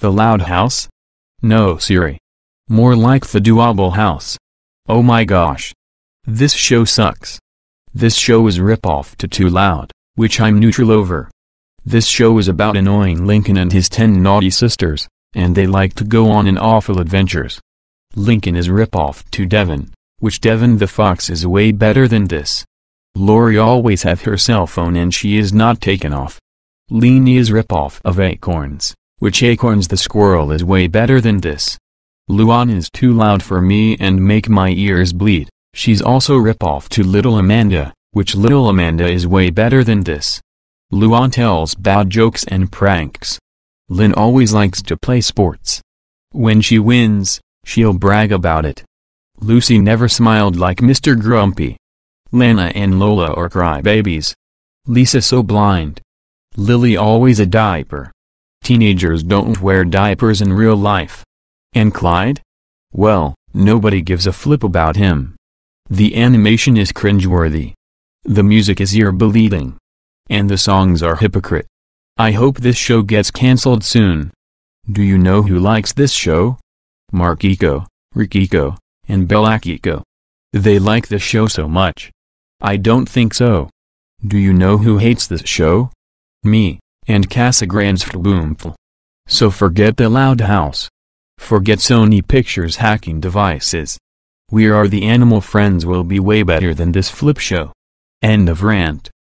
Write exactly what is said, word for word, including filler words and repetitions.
The Loud House? No, Siri. More like the Doable House. Oh my gosh. This show sucks. This show is rip-off to Too Loud, which I'm neutral over. This show is about annoying Lincoln and his ten naughty sisters, and they like to go on an awful adventures. Lincoln is rip-off to Devon, which Devon the Fox is way better than this. Lori always have her cell phone and she is not taken off. Leanie is rip-off of Acorns, which Acorns the Squirrel is way better than this. Luan is too loud for me and make my ears bleed. She's also rip-off to Little Amanda, which Little Amanda is way better than this. Luan tells bad jokes and pranks. Lynn always likes to play sports. When she wins, she'll brag about it. Lucy never smiled like Mister Grumpy. Lana and Lola are crybabies. Lisa so blind. Lily always a diaper. Teenagers don't wear diapers in real life. And Clyde? Well, nobody gives a flip about him. The animation is cringeworthy. The music is ear-bleeding. And the songs are hypocrite. I hope this show gets cancelled soon. Do you know who likes this show? Markiko, Rikiko, and Belakiko. They like the show so much. I don't think so. Do you know who hates this show? Me, and Casagransfboomful. So forget the Loud House. Forget Sony Pictures hacking devices. We Are the Animal Friends will be way better than this flip show. End of rant.